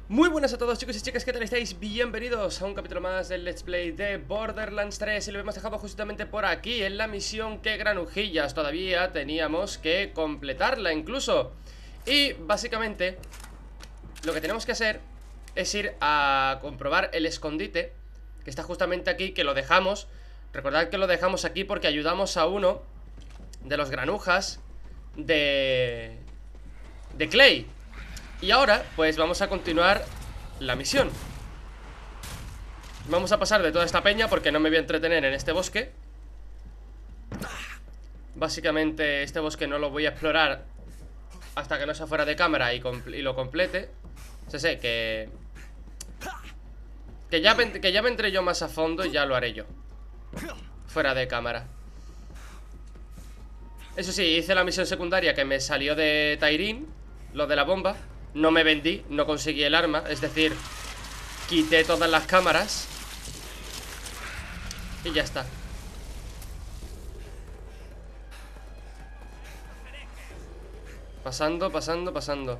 Muy buenas a todos, chicos y chicas, ¿qué tal estáis? Bienvenidos a un capítulo más del Let's Play de Borderlands 3. Y lo hemos dejado justamente por aquí, en la misión que granujillas. Todavía teníamos que completarla incluso. Y básicamente lo que tenemos que hacer es ir a comprobar el escondite, que está justamente aquí, que lo dejamos. Recordad que lo dejamos aquí porque ayudamos a uno de los granujas de Clay. Y ahora, pues vamos a continuar la misión. Vamos a pasar de toda esta peña porque no me voy a entretener en este bosque. Básicamente este bosque no lo voy a explorar hasta que no sea fuera de cámara y lo complete. Sé que ya me entré yo más a fondo y ya lo haré yo fuera de cámara. Eso sí, hice la misión secundaria que me salió de Tyrin, lo de la bomba. No me vendí, no conseguí el arma, es decir, quité todas las cámaras y ya está. Pasando, pasando, pasando.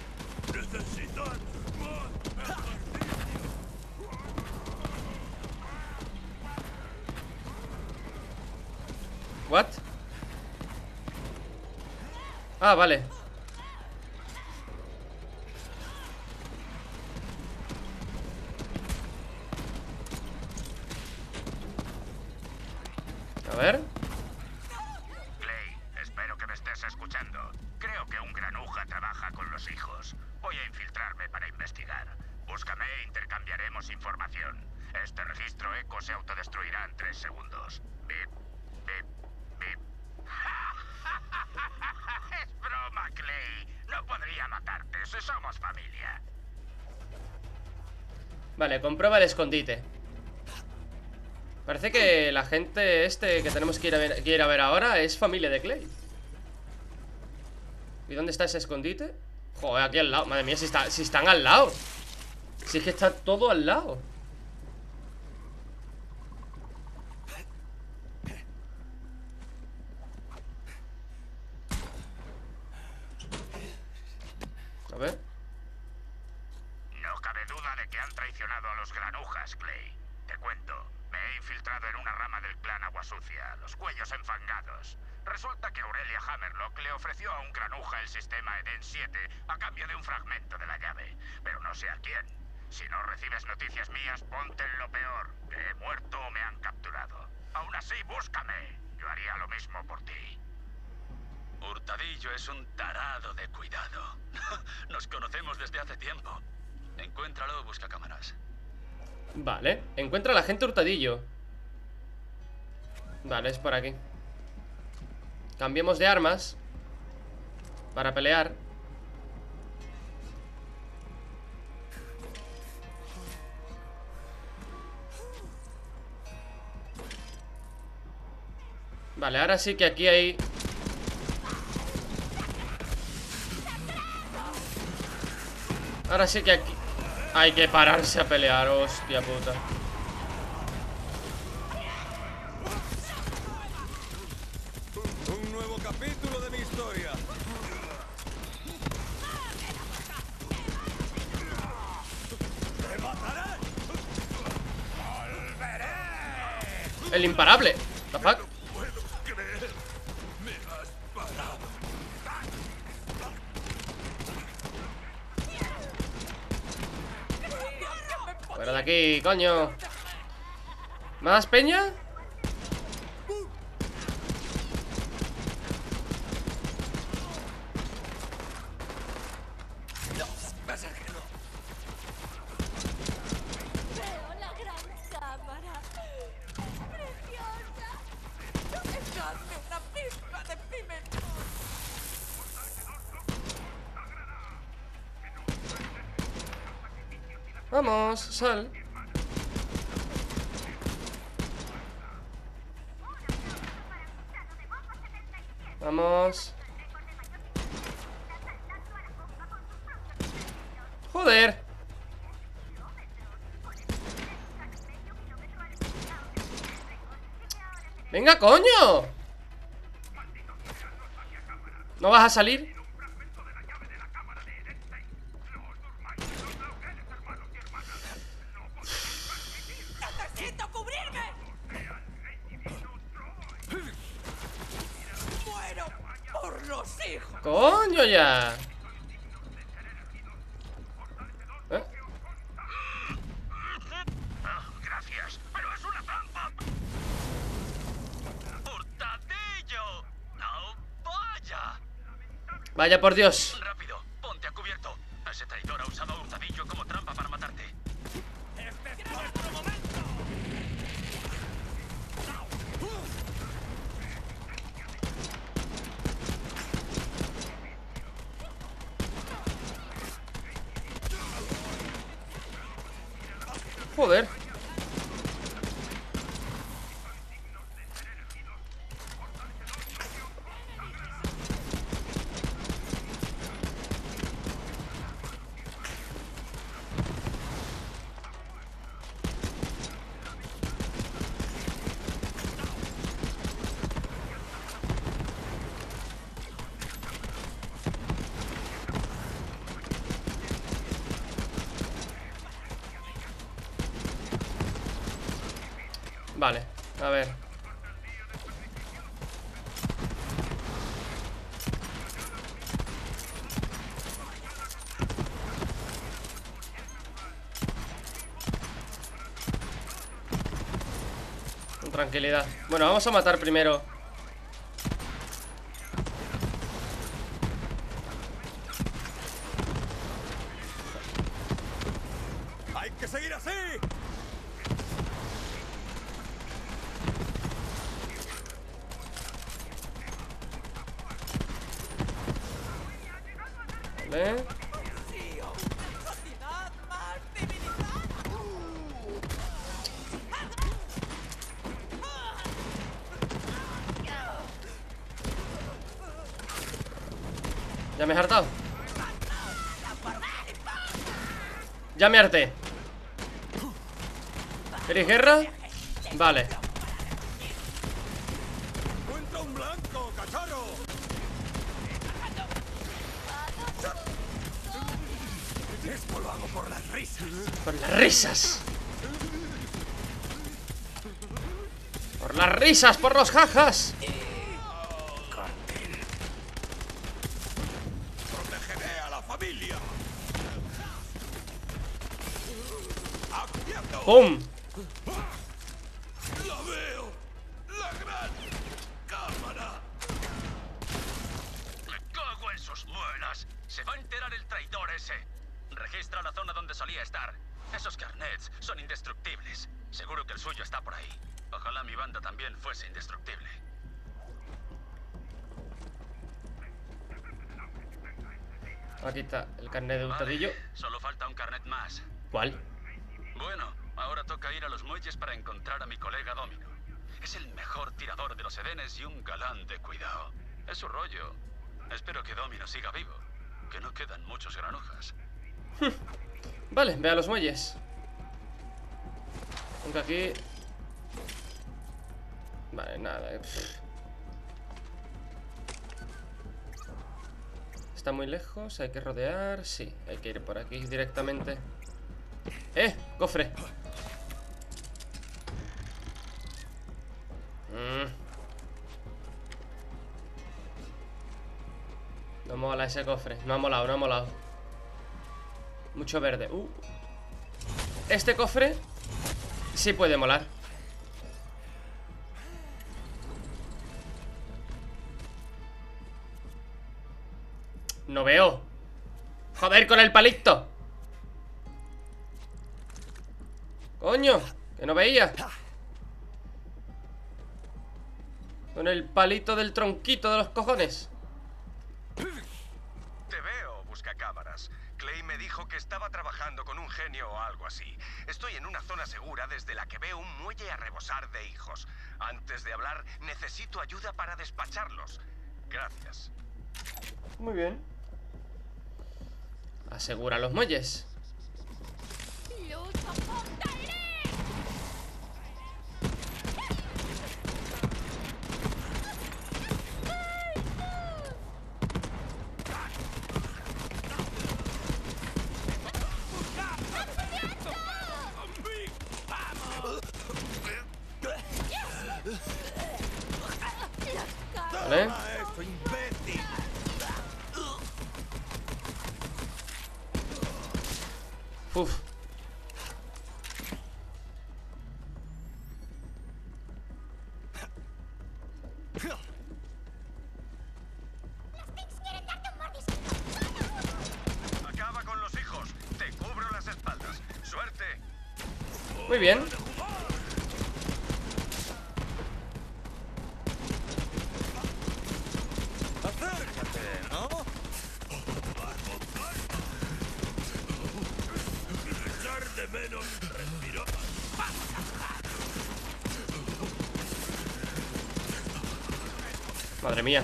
¿What? Ah, vale. A ver. Clay, espero que me estés escuchando. Creo que un granuja trabaja con los hijos. Voy a infiltrarme para investigar. Búscame e intercambiaremos información. Este registro eco se autodestruirá en 3 segundos. Bip, bip, bip. Es broma, Clay. No podría matarte si somos familia. Vale, comprueba el escondite. Parece que la gente que tenemos que ir a ver ahora es familia de Clay. ¿Y dónde está ese escondite? Joder, aquí al lado. Madre mía, si están al lado. Si es que está todo al lado. A ver. No cabe duda de que han traicionado a los granujas, Clay. Te cuento, me he infiltrado en una rama del clan Aguasucia, los Cuellos Enfangados. Resulta que Aurelia Hammerlock le ofreció a un granuja el sistema Eden 7 a cambio de un fragmento de la llave, pero no sé a quién. Si no recibes noticias mías, ponte en lo peor, que he muerto o me han capturado. Aún así, búscame. Yo haría lo mismo por ti. Hurtadillo es un tarado de cuidado. Nos conocemos desde hace tiempo. Encuéntralo, busca cámaras. Vale, encuentra a la gente Hurtadillo. Vale, es por aquí. Cambiemos de armas para pelear. Vale, ahora sí que aquí hay... Ahora sí que aquí hay que pararse a pelear, hostia puta. Un nuevo capítulo de mi historia. ¡Te mataré! ¡Volveré! El imparable. ¿The fuck? No puedo creer. Me has parado. Fuera de aquí, coño. ¿Más peña? Pasa que no. Veo la gran cámara. Es preciosa. Echadme una pizca de pimentón. Vamos, sal. Vamos. Joder. Venga, coño. ¿No vas a salir? ¡Coño ya! ¿Eh? Gracias, pero es una trampa. ¡Hurtadillo! ¡No vaya! Vaya por Dios. Rápido, ponte a cubierto. Ese traidor ha usado a Hurtadillo como trampa para matarte. ¡Este es nuestro momento! Joder. Vale, a ver. Con tranquilidad. Bueno, vamos a matar primero. ¡Hay que seguir así! Vale. ¡Tío! ¡Una sociedad más civilizada! Ya me he hartado. Ya me harté. ¿Queréis guerra? Vale. ¡Encuentra un blanco, cachorro! Esto lo hago por las risas. Por las risas. Por las risas, por los jajas. Protegeré a la familia. ¡Acudiendo! ¡Pum! ¡La veo! ¡La gran cámara! ¡Me cago en sus muelas! Se va a enterar el traidor ese. Registra la zona donde solía estar. Esos carnets son indestructibles. Seguro que el suyo está por ahí. Ojalá mi banda también fuese indestructible. Aquí está el carnet de hurtadillo. Vale, solo falta un carnet más. ¿Cuál? Bueno, ahora toca ir a los muelles para encontrar a mi colega Domino. Es el mejor tirador de los Edenes y un galán de cuidado. Es su rollo. Espero que Domino siga vivo. Que no quedan muchos granujas. Vale, ve a los muelles. Aunque aquí... Vale, nada. Está muy lejos, hay que rodear. Sí, hay que ir por aquí directamente. ¡Cofre! No mola ese cofre. No ha molado, no ha molado. Mucho verde. Este cofre sí puede molar. No veo. Joder, con el palito. Coño, que no veía. Con el palito del tronquito de los cojones. Te veo, buscacámaras. Clay me dijo que estaba trabajando con un genio o algo así. Estoy en una zona segura desde la que veo un muelle a rebosar de hijos. Antes de hablar, necesito ayuda para despacharlos. Gracias. Muy bien. Asegura los muelles. ¡Lucha Fortaleza! ¿Vale? ¡Esto, imbécil! Uf. Acaba con los hijos. Te cubro las espaldas. Suerte. Muy bien. Acércate, ¿no? Echar de menos respiro. Madre mía.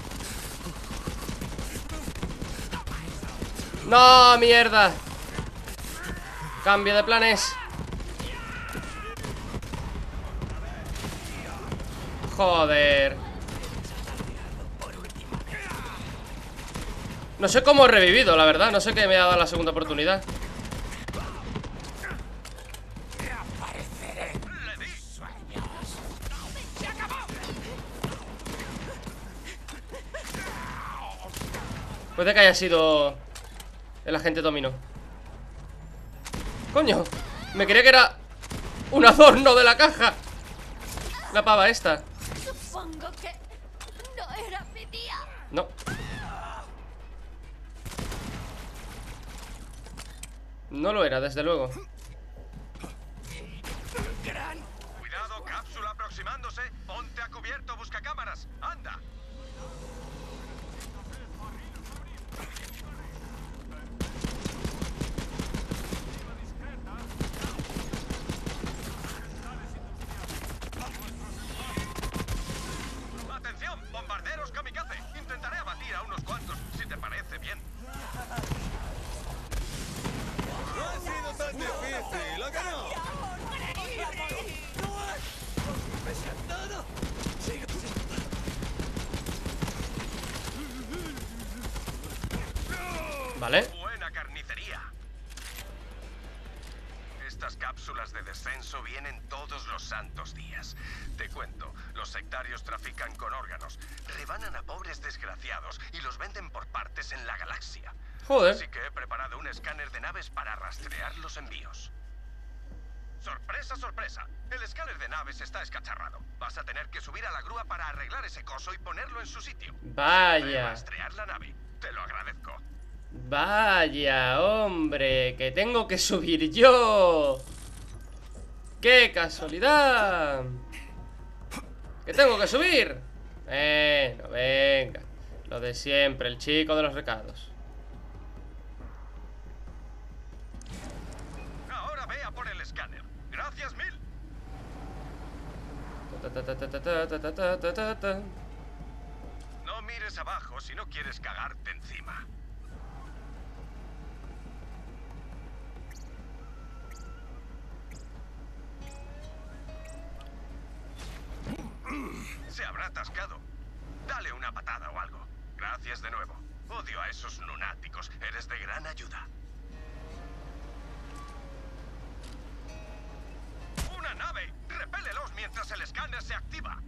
¡No, mierda! Cambio de planes. Joder. No sé cómo he revivido, la verdad. No sé qué me ha dado la segunda oportunidad. Puede que haya sido el agente Domino. Coño, me creía que era un adorno de la caja. La pava esta. Supongo que no era mi día. No. No lo era, desde luego. Cuidado, cápsula aproximándose. Ponte a cubierto, busca cámaras. Anda. Atención, bombarderos kamikaze. Intentaré abatir a unos cuantos, si te parece bien. No ha sido tan difícil, ¿a que no? Vale. Buena carnicería. Estas cápsulas de descenso vienen todos los santos días. Te cuento, los sectarios trafican con órganos, rebanan a pobres desgraciados y los venden por partes en la galaxia. Joder. Así que he preparado un escáner de naves para rastrear los envíos. ¡Sorpresa, sorpresa! El escáner de naves está escacharrado. Vas a tener que subir a la grúa para arreglar ese coso y ponerlo en su sitio. Vaya. Rastrear la nave. Te lo agradezco. Vaya, hombre, que tengo que subir yo. ¡Qué casualidad! ¡Que tengo que subir! Bueno, venga. Lo de siempre, el chico de los recados. Ahora ve a por el escáner. Gracias mil. No mires abajo si no quieres cagarte encima. Se habrá atascado. Dale una patada o algo. Gracias de nuevo. Odio a esos lunáticos. Eres de gran ayuda. ¡Una nave! ¡Repélelos mientras el escáner se activa!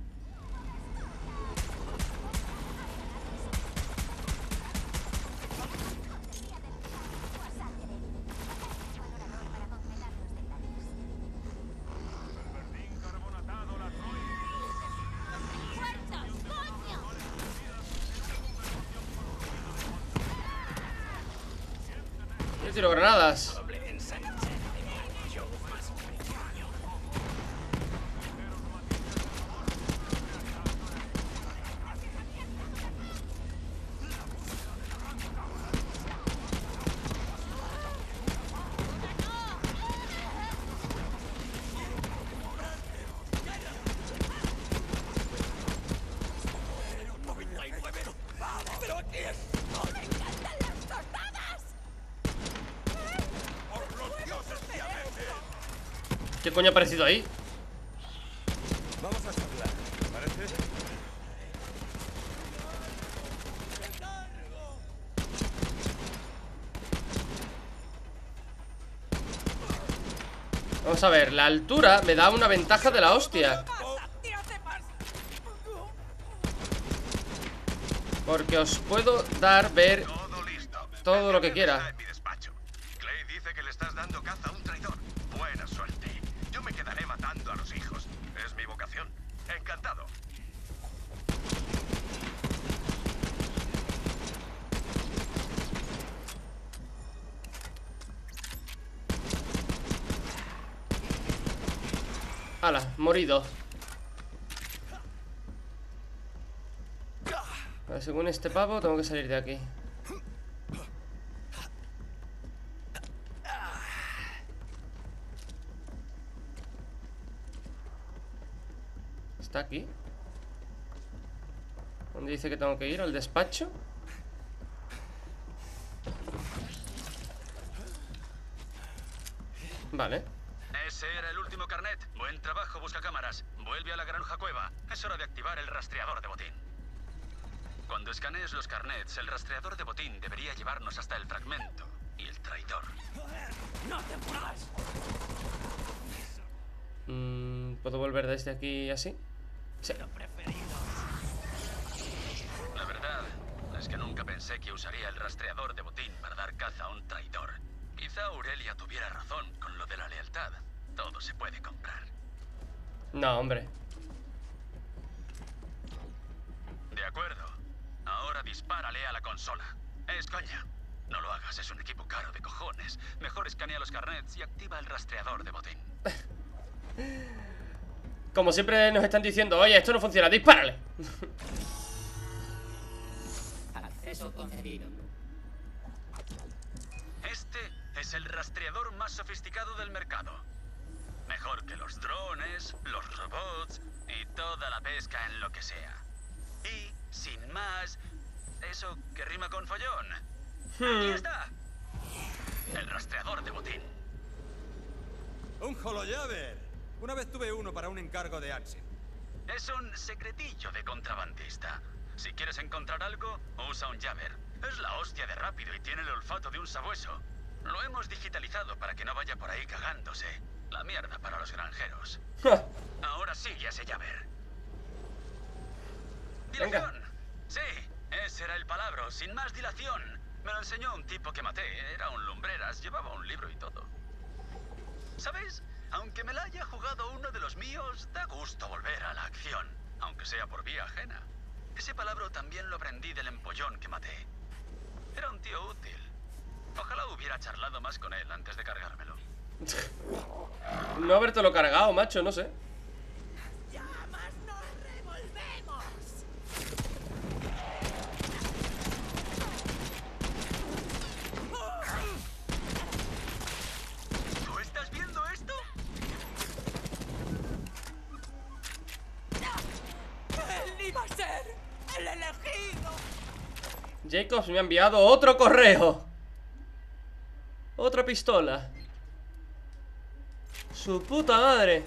Yo tiro granadas. ¿Qué coño ha aparecido ahí? Vamos a charlar, ¿te parece? Vamos a ver, la altura me da una ventaja de la hostia. Porque os puedo dar, ver Todo listo. todo lo que El cambio quiera. está en mi despacho. Clay dice Parece que le estás dando caza a un traidor. Buena suerte. Yo me quedaré matando a los hijos. Es mi vocación. Encantado. ¡Hala! Morido. A ver, según este pavo tengo que salir de aquí. ¿Está aquí? ¿Dónde dice que tengo que ir? ¿Al despacho? Vale. Ese era el último carnet. Buen trabajo, buscacámaras. Vuelve a la granja cueva. Es hora de activar el rastreador de botín. Cuando escanees los carnets, el rastreador de botín debería llevarnos hasta el fragmento y el traidor. ¡No te muevas! ¿Puedo volver desde aquí así? Sí. La verdad es que nunca pensé que usaría el rastreador de botín para dar caza a un traidor. Quizá Aurelia tuviera razón con lo de la lealtad. Todo se puede comprar. No, hombre. De acuerdo. Ahora dispárale a la consola. Es coña. No lo hagas, es un equipo caro de cojones. Mejor escanea los carnets y activa el rastreador de botín. Como siempre nos están diciendo, oye, esto no funciona, dispárale. Acceso concedido. Este es el rastreador más sofisticado del mercado. Mejor que los drones, los robots y toda la pesca en lo que sea. Y, sin más, eso que rima con follón. ¡Aquí está! El rastreador de botín. ¡Un holojaver! Una vez tuve uno para un encargo de Axel. Es un secretillo de contrabandista. Si quieres encontrar algo, usa un Jabber. Es la hostia de rápido y tiene el olfato de un sabueso. Lo hemos digitalizado para que no vaya por ahí cagándose. La mierda para los granjeros. Ahora sigue a ese Jabber. ¡Dilación! Sí, ese era el palabra, sin más dilación. Me lo enseñó un tipo que maté. Era un lumbreras, llevaba un libro y todo. ¿Sabes? Aunque me la haya jugado uno de los míos, da gusto volver a la acción, aunque sea por vía ajena. Ese palabra también lo aprendí del empollón que maté. Era un tío útil. Ojalá hubiera charlado más con él antes de cargármelo. No habértelo cargado, macho, no sé. ¡Llamas, nos revolvemos! ¿Tú estás viendo esto? ¡Él iba a ser el elegido! Jacobs me ha enviado otro correo. Otra pistola. Su puta madre.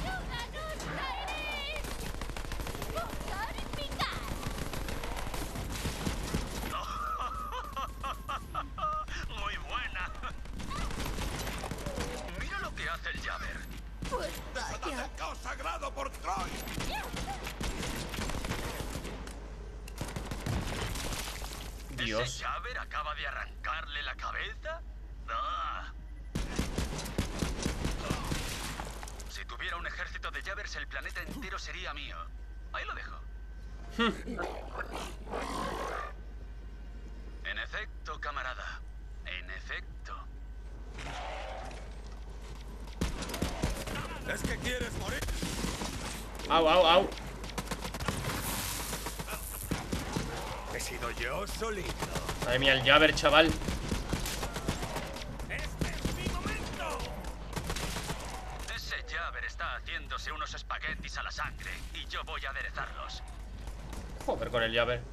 Muy buena. Mira lo que hace el Jabber. Pues vaya. ¡Caos sagrado por Troy! Dios. ¿Ese Jabber acaba de arrancarle la cabeza? ¡Ah! Si tuviera un ejército de Jabbers, el planeta entero sería mío. Ahí lo dejo. En efecto, camarada. En efecto. ¿Es que quieres morir? Au, au, au. He sido yo solito. Madre mía, el Jabber, chaval. ¡Este es mi momento! Ese Jabber está haciéndose unos espaguetis a la sangre y yo voy a aderezarlos. Joder con el Jabber.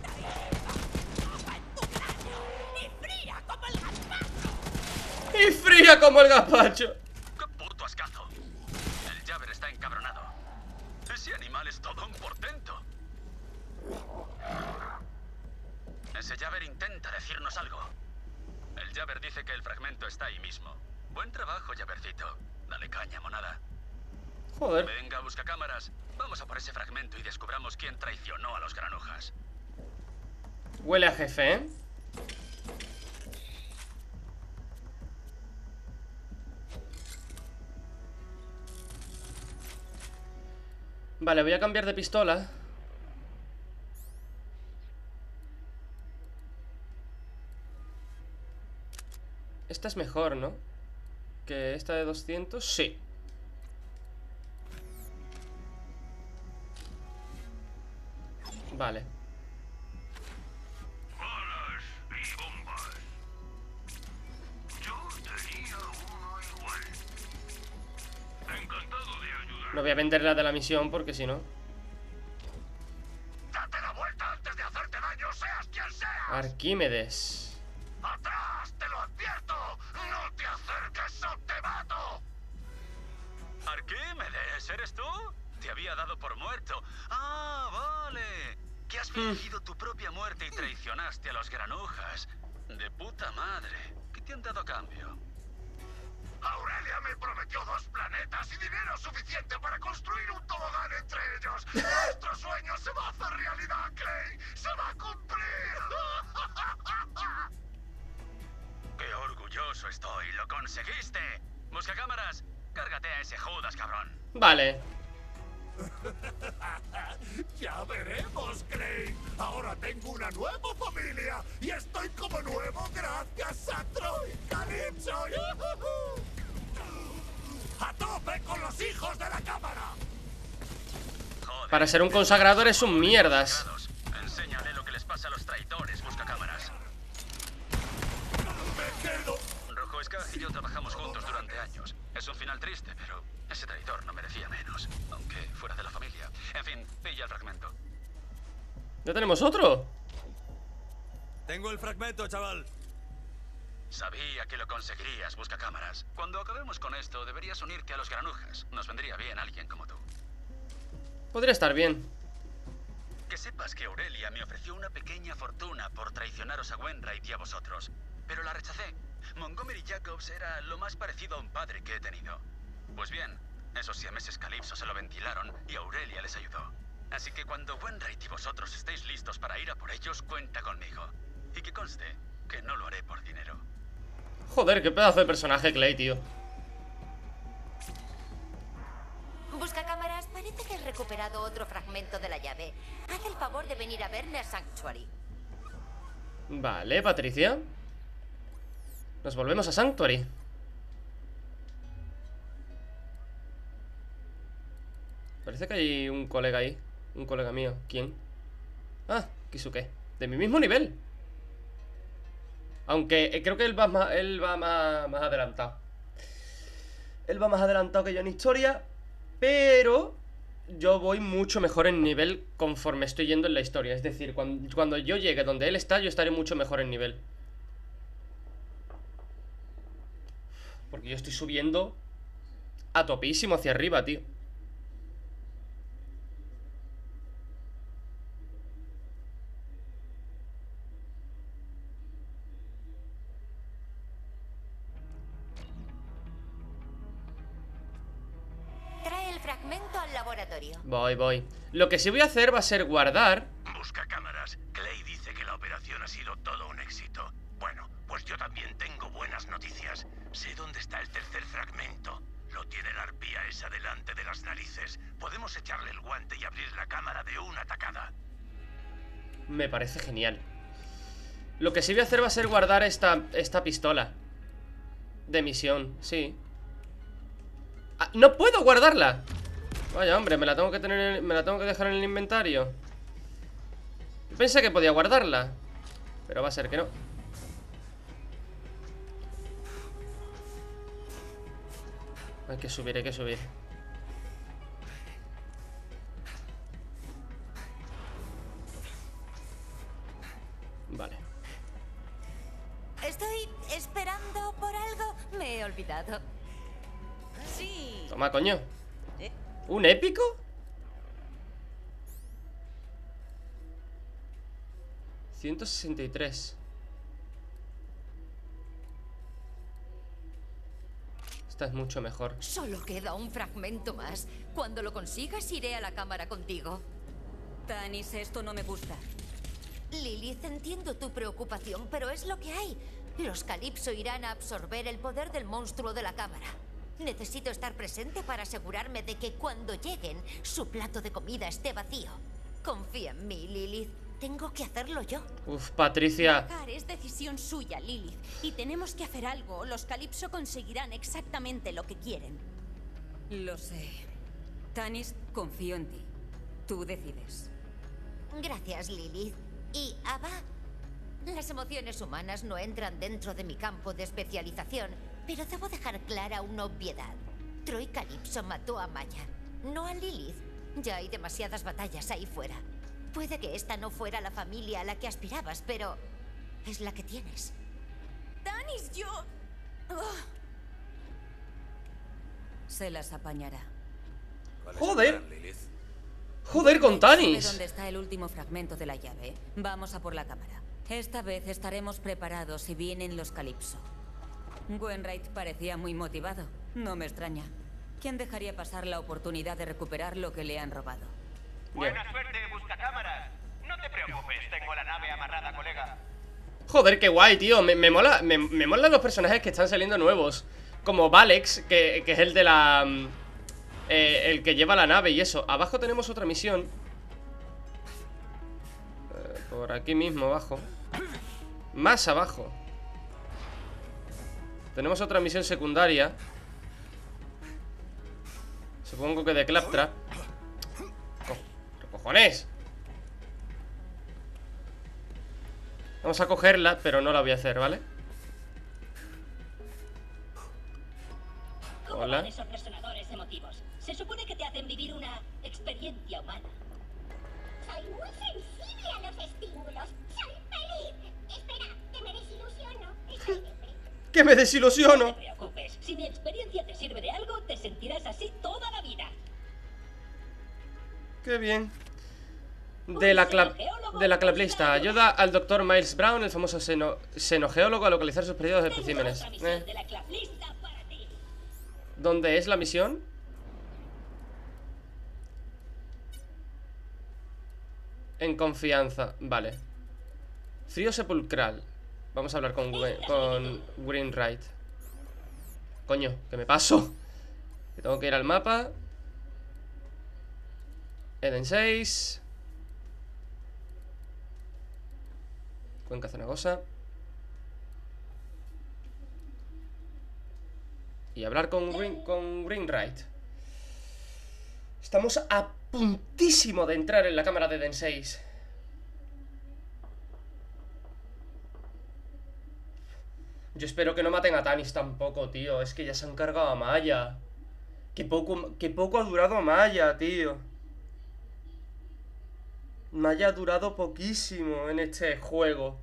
¡Y fría como el gazpacho! Y fría como el gazpacho. ¡Qué puto ascazo! El Jabber está encabronado. Ese animal es todo un portento. Ese Jabber intenta decirnos algo. El Jabber dice que el fragmento está ahí mismo. Buen trabajo, Jabbercito. Dale caña, monada. Joder. Venga, busca cámaras. Vamos a por ese fragmento y descubramos quién traicionó a los granujas. Huele a jefe, ¿eh? Vale, voy a cambiar de pistola. Esta es mejor, ¿no? Que esta de 200, sí. Vale. Balas y bombas. Yo tenía uno igual. Encantado de ayudar. No voy a vender la de la misión porque si no... Date la vuelta antes de hacerte daño, seas quien seas. Arquímedes. ¡Atrás! ¡Te lo advierto! ¡No te acerques o te mato! Arquímedes, ¿eres tú? Te había dado por muerto. Ah, vale. Que has fingido tu propia muerte y traicionaste a los granujas. De puta madre. ¿Qué te han dado a cambio? Aurelia me prometió 2 planetas y dinero suficiente para construir un tobogán entre ellos. Nuestro sueño se va a hacer realidad, Clay. ¡Se va a cumplir! ¡Qué orgulloso estoy! ¡Lo conseguiste! Buscacámaras, cárgate a ese Judas, cabrón. Vale. ¡Ya veremos, Clay! Ahora tengo una nueva familia y estoy como nuevo gracias a Troy Calypso. ¡A tope con los hijos de la cámara! Joder, Para ser un consagrado eres un mierdas. Enséñale lo que les pasa a los traidores, buscacámaras. ¡Me quedo! Rojo Skag y yo trabajamos juntos durante años. Es un final triste, pero ese traidor no merecía menos, aunque fuera de la familia. En fin, pilla el fragmento. ¿Ya tenemos otro? Tengo el fragmento, chaval. Sabía que lo conseguirías, buscacámaras. Cuando acabemos con esto, deberías unirte a los granujas. Nos vendría bien alguien como tú. Podría estar bien. Que sepas que Aurelia me ofreció una pequeña fortuna por traicionaros a Wainwright y a vosotros. Pero la rechacé. Montgomery Jacobs era lo más parecido a un padre que he tenido. Pues bien, esos siameses Calypso se lo ventilaron y Aurelia les ayudó. Así que cuando Wainwright y vosotros estéis listos para ir a por ellos, cuenta conmigo. Y que conste que no lo haré por dinero. Joder, qué pedazo de personaje Clay, tío. Buscacámaras, parece que has recuperado otro fragmento de la llave. Haz el favor de venir a verme a Sanctuary. Vale, Patricia. Nos volvemos a Sanctuary. Parece que hay un colega ahí. Un colega mío. ¿Quién? Ah, Kisuke. De mi mismo nivel. Aunque creo que él va más adelantado. Él va más adelantado que yo en historia. Pero yo voy mucho mejor en nivel conforme estoy yendo en la historia. Es decir, cuando yo llegue donde él está, yo estaré mucho mejor en nivel. Porque yo estoy subiendo a topísimo hacia arriba, tío. Trae el fragmento al laboratorio. Voy. Lo que sí voy a hacer va a ser guardar. Buscacámaras, Clay dice que la operación ha sido todo un éxito. Bueno, pues yo también tengo buenas noticias. Sé dónde está el tercer fragmento. Lo tiene la arpía esa delante de las narices. Podemos echarle el guante y abrir la cámara de una tacada. Me parece genial. Lo que sí voy a hacer va a ser guardar esta pistola de misión, sí. Ah, ¡no puedo guardarla! Vaya, hombre, me la tengo que dejar en el inventario. Yo pensé que podía guardarla, pero va a ser que no. Hay que subir. Vale. Estoy esperando por algo. Me he olvidado. Sí. Toma, coño. ¿Un épico? $163. Esta es mucho mejor. Solo queda un fragmento más. Cuando lo consigas, iré a la cámara contigo. Tanis, esto no me gusta. Lilith, entiendo tu preocupación, pero es lo que hay. Los Calypso irán a absorber el poder del monstruo de la cámara. Necesito estar presente para asegurarme de que cuando lleguen, su plato de comida esté vacío. Confía en mí, Lilith. Tengo que hacerlo yo. Uf, Patricia. Viajar es decisión suya, Lilith. Y tenemos que hacer algo, o los Calypso conseguirán exactamente lo que quieren. Lo sé. Tanis, confío en ti. Tú decides. Gracias, Lilith. Y, Ava, las emociones humanas no entran dentro de mi campo de especialización, pero debo dejar clara una obviedad. Troy Calypso mató a Maya, no a Lilith. Ya hay demasiadas batallas ahí fuera. Puede que esta no fuera la familia a la que aspirabas, pero es la que tienes. Tanis, yo... Oh. Se las apañará. Joder. Joder con Tanis. ¿Sabe dónde está el último fragmento de la llave? Vamos a por la cámara. Esta vez estaremos preparados si vienen los Calypso. Wainwright parecía muy motivado. No me extraña. ¿Quién dejaría pasar la oportunidad de recuperar lo que le han robado? Buena suerte, buscacámaras. No te preocupes, tengo la nave amarrada, colega. Joder, qué guay, tío. Me molan los personajes que están saliendo nuevos. Como Valex, que es el de la... el que lleva la nave y eso. Abajo tenemos otra misión. Por aquí mismo, abajo. Más abajo. Tenemos otra misión secundaria. Supongo que de Claptrap. ¿Qué cojones? Vamos a cogerla, pero no la voy a hacer, ¿vale? Hola. Esos resonadores emotivos. Se supone que te hacen vivir una experiencia humana. Soy muy sensible a los estímulos. Soy feliz. Espera, que me desilusiono. ¡Que me desilusiono! No te preocupes. Si mi experiencia te sirve de algo, te sentirás así toda la vida. ¡Qué bien! De la claplista. Ayuda al Dr. Miles Brown, el famoso xenogeólogo, a localizar sus perdidos especímenes. ¿Dónde es la misión? En confianza. Vale. Frío sepulcral. Vamos a hablar con Wainwright. Coño, que me paso. Que tengo que ir al mapa. Eden 6. Cuenca Cenagosa. Y hablar con Wainwright. Estamos a puntísimo de entrar en la cámara de Eden 6. Yo espero que no maten a Tanis tampoco, tío. Es que ya se han cargado a Maya. Que poco ha durado Maya, tío. Maya ha durado poquísimo en este juego.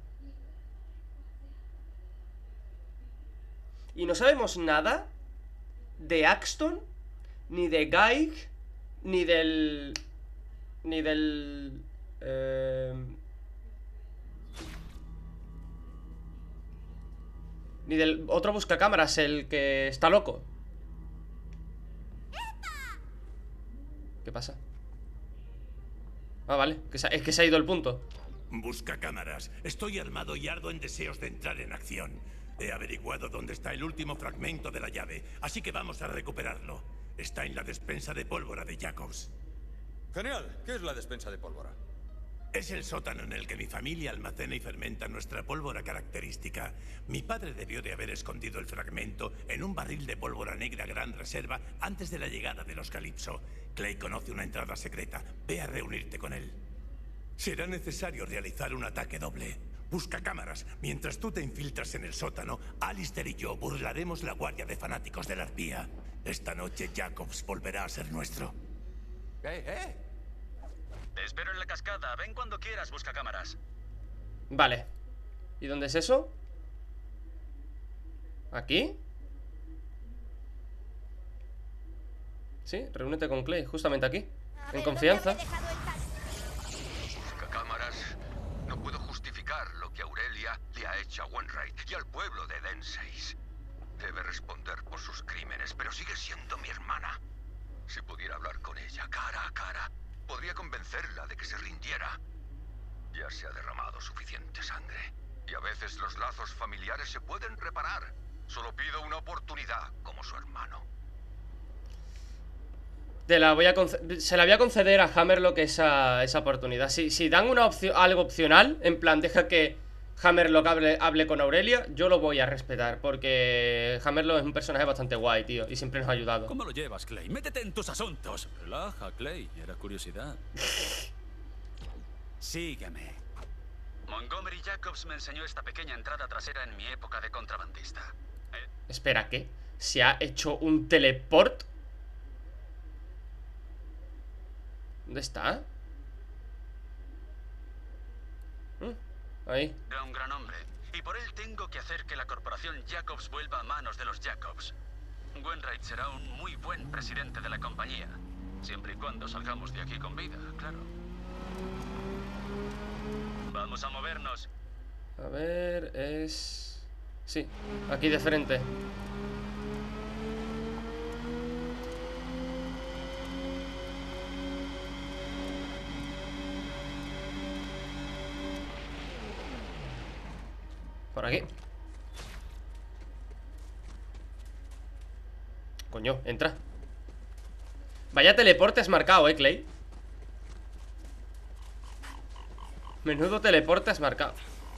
Y no sabemos nada de Axton, ni de Gaig, ni del... Ni del otro buscacámaras, el que está loco. ¿Qué pasa? Ah, vale, es que se ha ido el punto. Buscacámaras, estoy armado y ardo en deseos de entrar en acción. He averiguado dónde está el último fragmento de la llave, así que vamos a recuperarlo. Está en la despensa de pólvora de Jacobs. Genial. ¿Qué es la despensa de pólvora? Es el sótano en el que mi familia almacena y fermenta nuestra pólvora característica. Mi padre debió de haber escondido el fragmento en un barril de pólvora negra gran reserva antes de la llegada de los Calypso. Clay conoce una entrada secreta. Ve a reunirte con él. Será necesario realizar un ataque doble. Busca cámaras. Mientras tú te infiltras en el sótano, Alistair y yo burlaremos la guardia de fanáticos de la arpía. Esta noche Jacobs volverá a ser nuestro. Te espero en la cascada. Ven cuando quieras, busca cámaras. Vale. ¿Y dónde es eso? ¿Aquí? Sí, reúnete con Clay, justamente aquí. En confianza. Busca cámaras. No puedo justificar lo que Aurelia le ha hecho a Wainwright y al pueblo de Eden 6. Debe responder por sus crímenes, pero sigue siendo mi hermana. Si pudiera hablar con ella cara a cara, podría convencerla de que se rindiera. Ya se ha derramado suficiente sangre. Y a veces los lazos familiares se pueden reparar. Solo pido una oportunidad como su hermano. se la voy a conceder a Hammerlock esa oportunidad. Si dan una opción, algo opcional, en plan, deja que Hammerlock hable con Aurelia, yo lo voy a respetar, porque Hammerlock es un personaje bastante guay, tío, y siempre nos ha ayudado. ¿Cómo lo llevas, Clay? Métete en tus asuntos. Relaja, Clay, era curiosidad. Sígueme. Montgomery Jacobs me enseñó esta pequeña entrada trasera en mi época de contrabandista. Espera, ¿qué? ¿Se ha hecho un teleport? ¿Dónde está? Ahí. Era un gran hombre, y por él tengo que hacer que la corporación Jacobs vuelva a manos de los Jacobs. Wainwright será un muy buen presidente de la compañía, siempre y cuando salgamos de aquí con vida, claro. Vamos a movernos. A ver, es... Sí, aquí de frente. Por aquí. Coño, entra. Vaya teleporte has marcado, Clay. Menudo teleporte has marcado.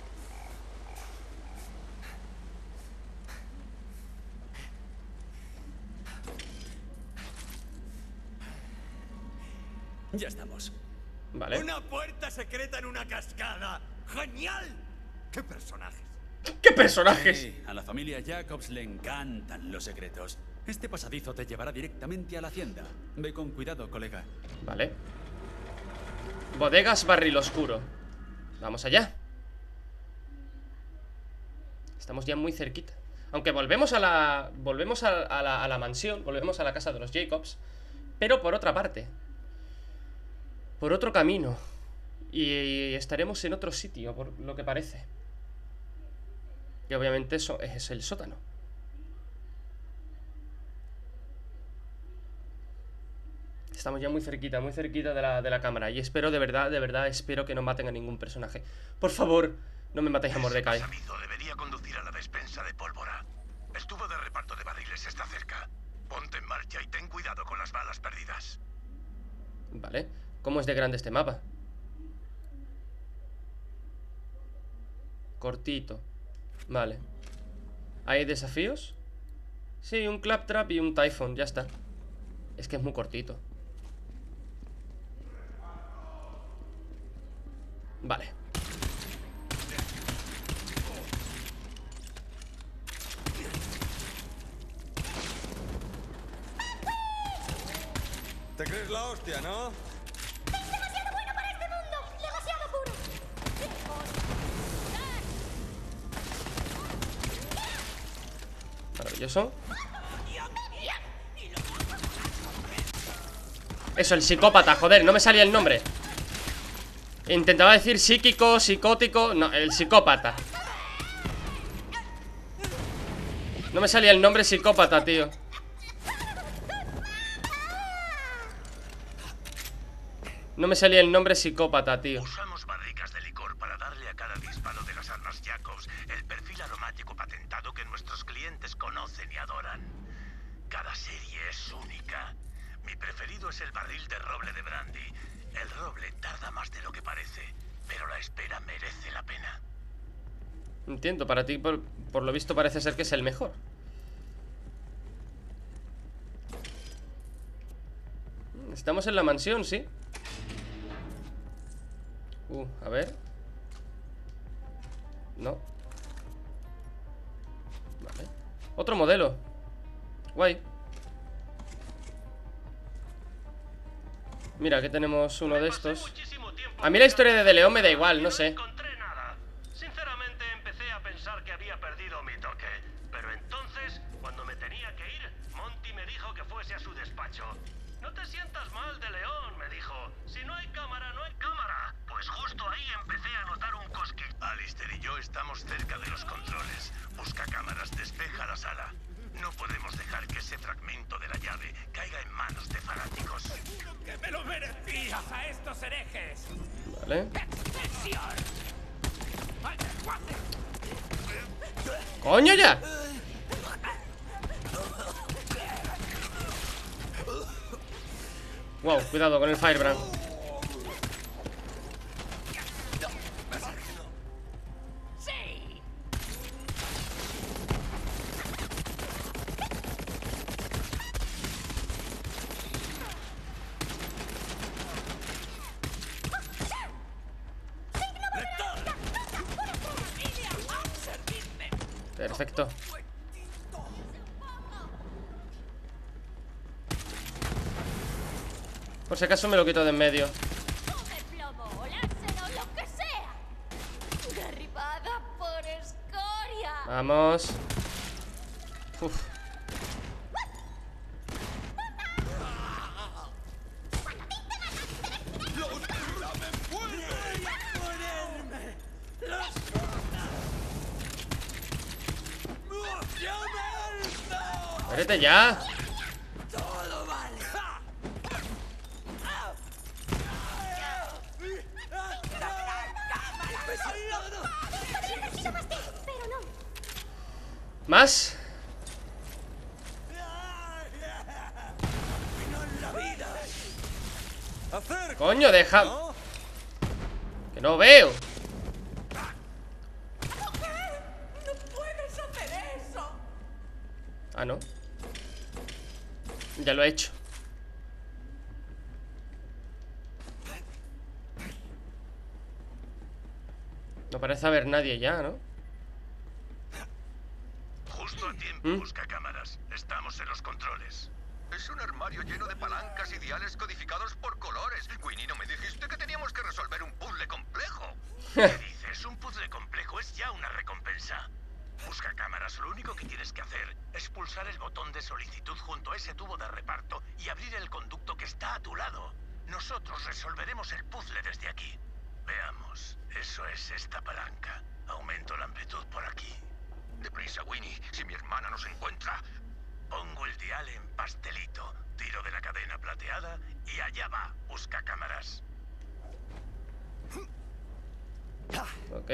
Ya estamos. Vale. Una puerta secreta en una cascada. ¡Genial! ¡Qué personajes! ¡Qué personajes! Sí, a la familia Jacobs le encantan los secretos. Este pasadizo te llevará directamente a la hacienda. Ve con cuidado, colega. Vale. Bodegas Barril Oscuro. Vamos allá. Estamos ya muy cerquita. Aunque volvemos a la... Volvemos a la mansión. Volvemos a la casa de los Jacobs. Pero por otra parte. Por otro camino. Y estaremos en otro sitio, por lo que parece. Y obviamente eso es el sótano. Estamos ya muy cerquita de la cámara. Y espero, de verdad, espero que no maten a ningún personaje. Por favor, no me matéis a Mordecai. Debería conducir a la despensa de pólvora. El tubo de reparto de barriles está cerca. Ponte en marcha y ten cuidado con las balas perdidas. Vale. ¿Cómo es de grande este mapa? Cortito. Vale. ¿Hay desafíos? Sí, un Claptrap y un Typhon, ya está. Es que es muy cortito. Vale. ¿Te crees la hostia, no? ¡Es demasiado bueno para este mundo! ¡Demasiado puro! Maravilloso. Eso, el psicópata, joder, no me salía el nombre. Intentaba decir psíquico, psicótico. No, el psicópata. No me salía el nombre psicópata, tío. No me salía el nombre psicópata, tío. Usamos barricas de licor para darle a cada disparo de las armas Jacobs el perfil aromático patentado que nuestros clientes conocen y adoran. Cada serie es única. Mi preferido es el barril de roble de brandy. El roble tarda más de lo que parece, pero la espera merece la pena. Entiendo, para ti por lo visto parece ser que es el mejor. Estamos en la mansión, ¿sí? A ver. No. Vale. Otro modelo. Guay. Mira, aquí tenemos uno de estos. A mí la historia de León me da igual, no sé. Sinceramente empecé a pensar que había perdido mi toque. Pero entonces, cuando me tenía que ir, Monty me dijo que fuese a su despacho. No te sientas mal, de León, me dijo. Si no hay cámara, no hay cámara. Pues justo ahí empecé a notar un cosquilleo. Alistair y yo estamos cerca de los controles. Busca cámaras, despeja la sala. No podemos dejar que ese fragmento de la llave caiga en manos de fanáticos. ¡Que me lo merecías a estos herejes! Vale. ¡Coño ya! Wow, cuidado con el Firebrand. Perfecto. Por si acaso me lo quito de en medio. Vamos. Uf. Muérete ya. ¿Más? Coño, deja. Que no veo. No puedes hacer eso. Ah, no. Ya lo he hecho. No parece haber nadie ya, ¿no? Justo a tiempo, busca cámaras. Estamos en los controles. Es un armario lleno de palancas y diales codificados por colores. Winnie, ¿no me dijiste que teníamos que resolver un puzzle complejo? ¿Qué dices? Un puzzle complejo es ya una recompensa. Busca cámaras, lo único que tienes que hacer es pulsar el botón de solicitud junto a ese tubo de reparto y abrir el conducto que está a tu lado. Nosotros resolveremos el puzzle desde aquí. Veamos, eso es esta palanca. Aumento la amplitud por aquí. Deprisa, Winnie, si mi hermana nos encuentra. Pongo el dial en pastelito, tiro de la cadena plateada y allá va. Busca cámaras. Ok.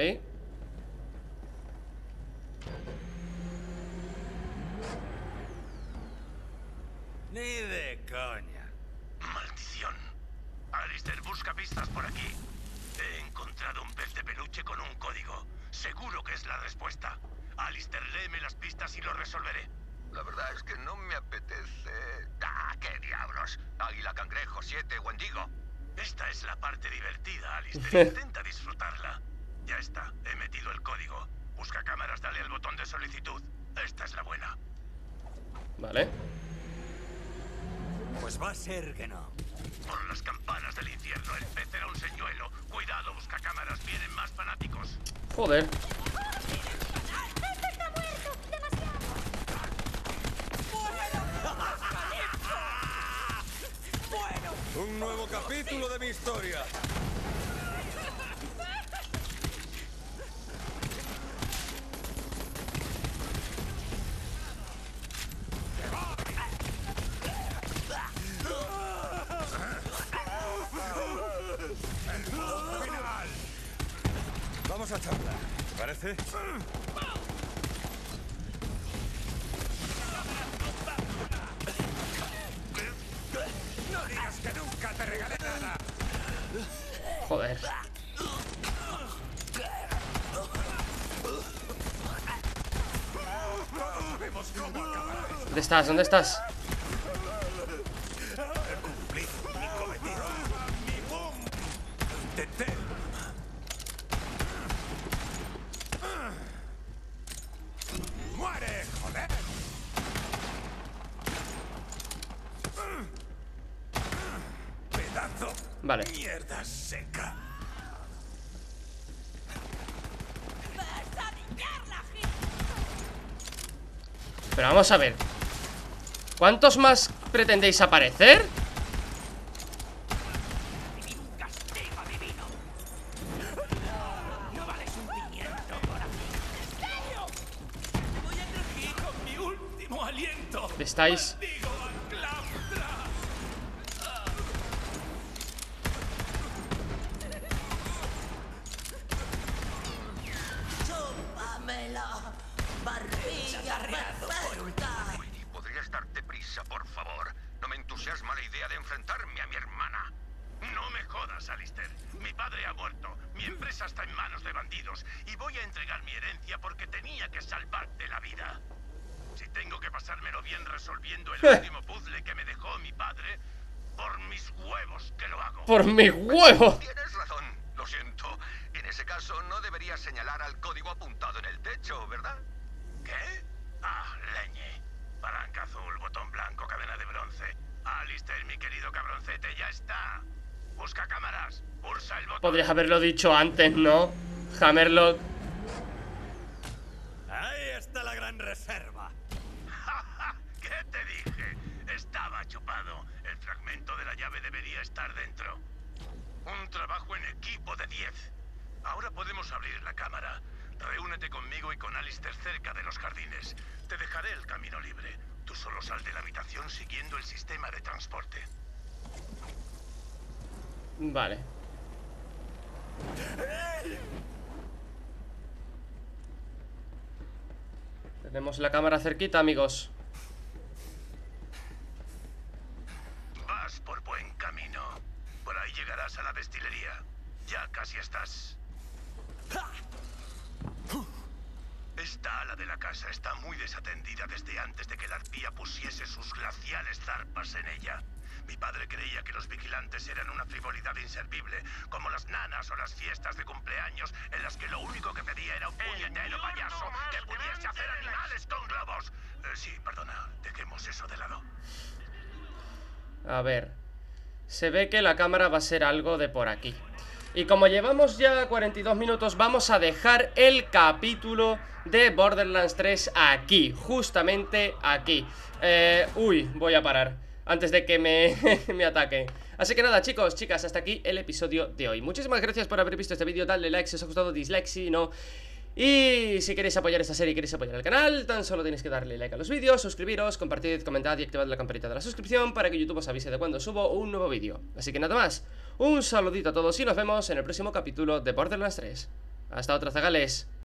Ni de coña. Maldición. Alistair, busca pistas por aquí. He encontrado un pez de peluche con un código. Seguro que es la respuesta. Alistair, léeme las pistas y lo resolveré. La verdad es que no me apetece. ¡Ah, qué diablos! Águila, cangrejo, 7, Wendigo. Esta es la parte divertida, Alistair. Intenta disfrutarla. Ya está, he metido el código. Busca cámaras, dale al botón de solicitud. Esta es la buena. Vale. Pues va a ser que no. Por las campanas del infierno, el pez era un señuelo. Cuidado, busca cámaras, vienen más fanáticos. Joder. Un nuevo capítulo de mi historia. Vamos a charlar, ¿te parece? No digas que nunca te regalé nada. Joder. ¿Dónde estás? ¿Dónde estás? He cumplido mi cometido. Intenté. ¡Muere, joder! Pedazo. Vale. Mierda seca. Pero vamos a ver. ¿Cuántos más pretendéis aparecer? Estáis... Winnie, ¿podrías darte prisa, por favor? No me entusiasma la idea de enfrentarme a mi hermano. casa está en manos de bandidos y voy a entregar mi herencia porque tenía que salvarte la vida. Si tengo que pasármelo bien resolviendo el último puzzle que me dejó mi padre, por mis huevos que lo hago. ¡Por mis huevos! Tienes razón, lo siento. En ese caso no deberías señalar al código apuntado en el techo, ¿verdad? ¿Qué? Ah, leñe. Palanca azul, botón blanco, cadena de bronce. Alistair, mi querido cabroncete, ya está. Busca cámaras, pulsa el botón. Podrías haberlo dicho antes, ¿no? Hammerlock. Ahí está la gran reserva. ¿Qué te dije? Estaba chupado. El fragmento de la llave debería estar dentro. Un trabajo en equipo de 10. Ahora podemos abrir la cámara. Reúnete conmigo y con Alistair cerca de los jardines. Te dejaré el camino libre. Tú solo sal de la habitación siguiendo el sistema de transporte. Vale. Tenemos la cámara cerquita, amigos. Vas por buen camino. Por ahí llegarás a la destilería. Ya casi estás. Esta ala de la casa está muy desatendida desde antes de que la arpía pusiese sus glaciales zarpas en ella. Mi padre creía que los vigilantes eran una frivolidad inservible, como las nanas o las fiestas de cumpleaños, en las que lo único que pedía era un puñetero payaso que pudiese hacer animales con globos. Sí, perdona, dejemos eso de lado. A ver. Se ve que la cámara va a ser algo de por aquí. Y como llevamos ya 42 minutos, vamos a dejar el capítulo de Borderlands 3 aquí, justamente aquí. Uy, voy a parar antes de que me ataquen. Así que nada, chicos, chicas, hasta aquí el episodio de hoy. Muchísimas gracias por haber visto este vídeo. Dadle like si os ha gustado, dislike si no. Y si queréis apoyar esta serie y queréis apoyar el canal, tan solo tenéis que darle like a los vídeos, suscribiros, compartid, comentad y activad la campanita de la suscripción para que YouTube os avise de cuando subo un nuevo vídeo. Así que nada más, un saludito a todos y nos vemos en el próximo capítulo de Borderlands 3. Hasta otra, zagales.